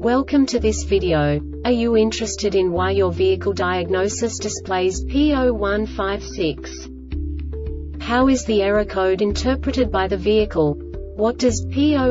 Welcome to this video. Are you interested in why your vehicle diagnosis displays P0156? How is the error code interpreted by the vehicle? What does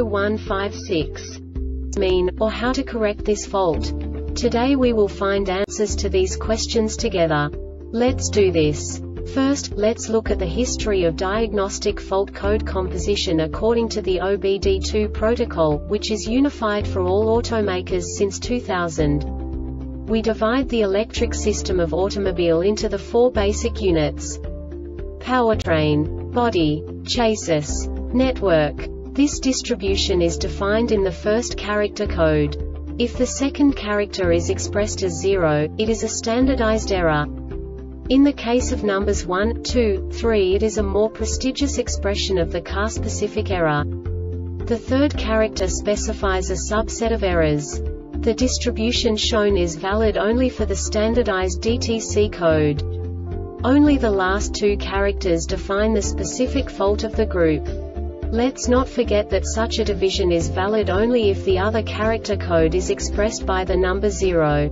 P0156 mean, or how to correct this fault? Today we will find answers to these questions together. Let's do this. First, let's look at the history of diagnostic fault code composition according to the OBD2 protocol, which is unified for all automakers since 2000. We divide the electric system of automobile into the four basic units: powertrain, body, chassis, network. This distribution is defined in the first character code. If the second character is expressed as 0, it is a standardized error. In the case of numbers 1, 2, 3, it is a more prestigious expression of the car-specific error. The third character specifies a subset of errors. The distribution shown is valid only for the standardized DTC code. Only the last two characters define the specific fault of the group. Let's not forget that such a division is valid only if the other character code is expressed by the number 0.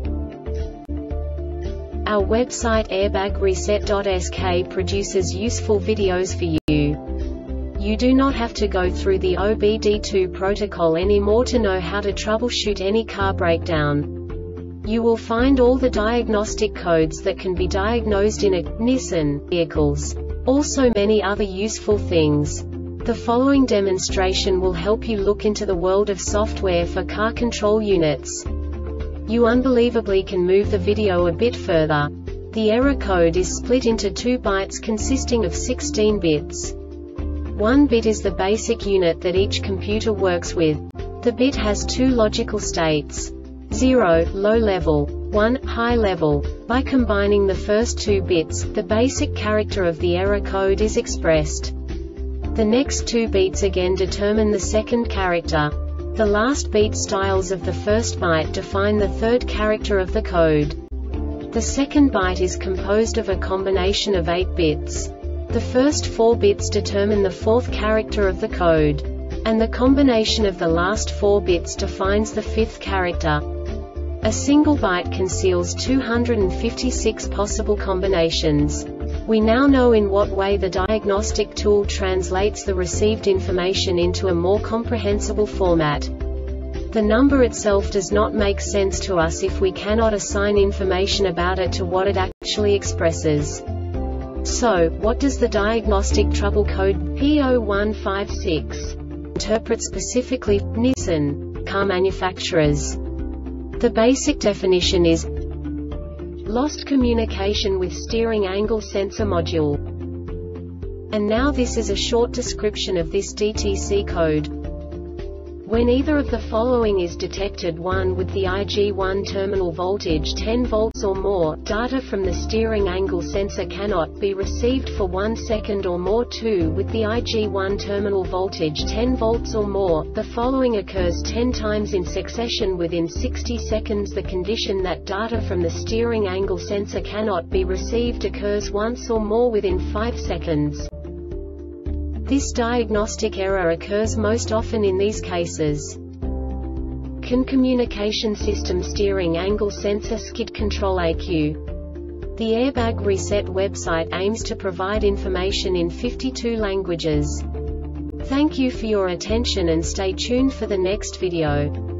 Our website airbagreset.sk produces useful videos for you. You do not have to go through the OBD2 protocol anymore to know how to troubleshoot any car breakdown. You will find all the diagnostic codes that can be diagnosed in a Nissan vehicles. Also many other useful things. The following demonstration will help you look into the world of software for car control units. You unbelievably can move the video a bit further. The error code is split into 2 bytes consisting of 16 bits. 1 bit is the basic unit that each computer works with. The bit has 2 logical states: 0, low level, 1, high level. By combining the first 2 bits, the basic character of the error code is expressed. The next 2 beats again determine the second character. The last beat styles of the first byte define the third character of the code. The second byte is composed of a combination of 8 bits. The first 4 bits determine the fourth character of the code. And the combination of the last 4 bits defines the fifth character. A single byte conceals 256 possible combinations. We now know in what way the diagnostic tool translates the received information into a more comprehensible format. The number itself does not make sense to us if we cannot assign information about it to what it actually expresses. So, what does the diagnostic trouble code P0156 interpret specifically for Nissan car manufacturers? The basic definition is lost communication with steering angle sensor module. And now this is a short description of this DTC code. When either of the following is detected: 1 with the IG1 terminal voltage 10 volts or more, data from the steering angle sensor cannot be received for 1 second or more. 2 with the IG1 terminal voltage 10 volts or more, the following occurs 10 times in succession within 60 seconds. The condition that data from the steering angle sensor cannot be received occurs once or more within 5 seconds. This diagnostic error occurs most often in these cases: CAN communication system steering angle sensor skid control ECU. The Airbag Reset website aims to provide information in 52 languages. Thank you for your attention and stay tuned for the next video.